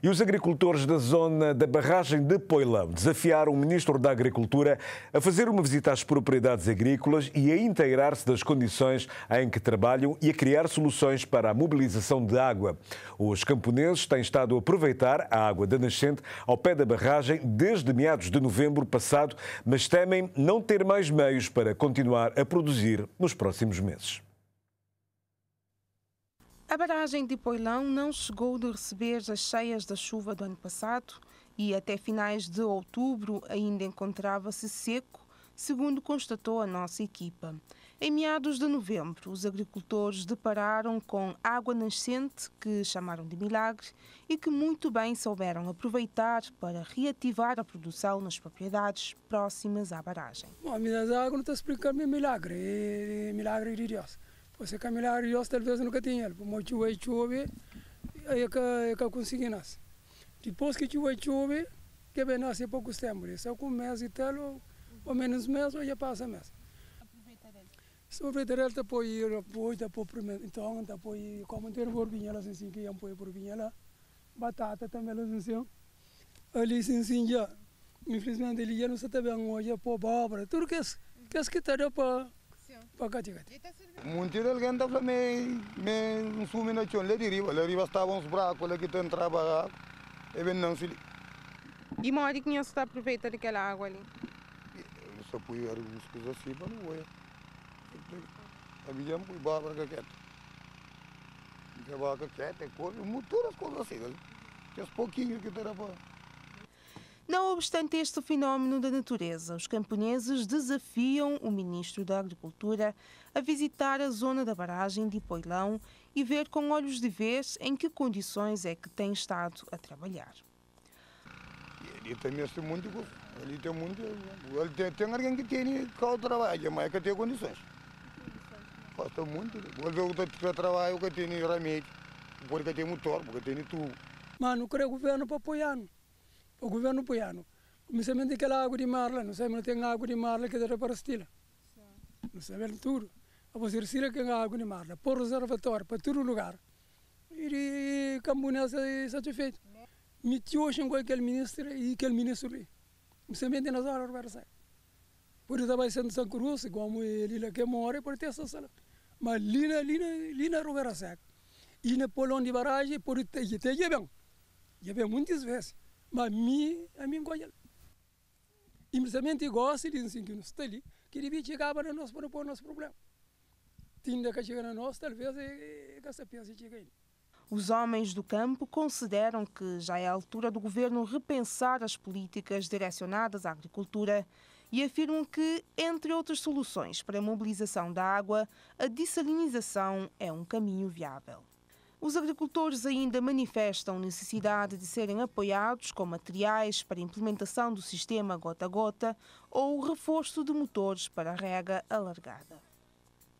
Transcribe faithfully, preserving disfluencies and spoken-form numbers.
E os agricultores da zona da barragem de Poilão desafiaram o Ministro da Agricultura a fazer uma visita às propriedades agrícolas e a inteirar-se das condições em que trabalham e a criar soluções para a mobilização de água. Os camponeses têm estado a aproveitar a água da nascente ao pé da barragem desde meados de novembro passado, mas temem não ter mais meios para continuar a produzir nos próximos meses. A barragem de Poilão não chegou de receber as cheias da chuva do ano passado e até finais de outubro ainda encontrava-se seco, segundo constatou a nossa equipa. Em meados de novembro, os agricultores depararam com água nascente, que chamaram de milagre, e que muito bem souberam aproveitar para reativar a produção nas propriedades próximas à barragem. Bom, a minha água não está explicando milagre, é milagre de Deus. Você que é milagre de Deus, talvez nunca tenha ele. Como chove, chove, aí é que, é que consegui nascer. Depois que chove, chove, que vai nascer poucos tempos. Só com um mês e tal, ou menos mês, ou já passa mês. Aproveita ele, está por ir, depois está por primeiro. Então, está por ir, como ter borbinha, assim, que iam por borbinha lá. Batata também, assim, ali, assim, já. Infelizmente, ele já não está bem hoje, por abóbora. Tudo que é que está para... Muitos deles ainda me me sumi na chão, le riba, le riba estavam os bracos, le que tem trabalhar, e bem não se li. E mora que não se está aproveitando daquela água ali? Só põe algumas coisas assim para não ver. A minha mãe baba que quer. Que baba que quer, tem coisa, muitas coisas assim, que é pouquinho que terá para. Não obstante este fenómeno da natureza, os camponeses desafiam o Ministro da Agricultura a visitar a zona da barragem de Poilão e ver com olhos de vez em que condições é que tem estado a trabalhar. Ele tem este muito, ele tem muito, ele tem, tem alguém que tem que trabalha, mas que tem condições. Falta muito, ele tem trabalho, que tem remédio, porque tem motor, porque tem tudo. Mas não quero o governo para apoiar. O governo apoiando. Começamente aquela água de mar lá, não sei, não tem água de mar lá que dá para estila. Não sei tudo. A você estila que tem água de mar lá, por reservatório, para todo lugar. E camponesa é satisfeito. Me tioxem com aquele ministro e aquele ministro ali. Começamente nas horas para sair. Por isso vai sendo São Cruz, como ele lá que mora, por ter essa sala. Mas lina, lina, lina roubara seca. E na polão de barragem, por ter, ter, já bem. Já bem muitas vezes. Mas mim, a mim gosta. Imensamente gosta de dizer que não está ali, que devia chegar para nós para pôr nosso problema. Tinha que chegar a nós, talvez, é que essa peça chegue aí. Os homens do campo consideram que já é a altura do governo repensar as políticas direcionadas à agricultura e afirmam que, entre outras soluções para a mobilização da água, a dessalinização é um caminho viável. Os agricultores ainda manifestam necessidade de serem apoiados com materiais para a implementação do sistema gota a gota ou o reforço de motores para a rega alargada.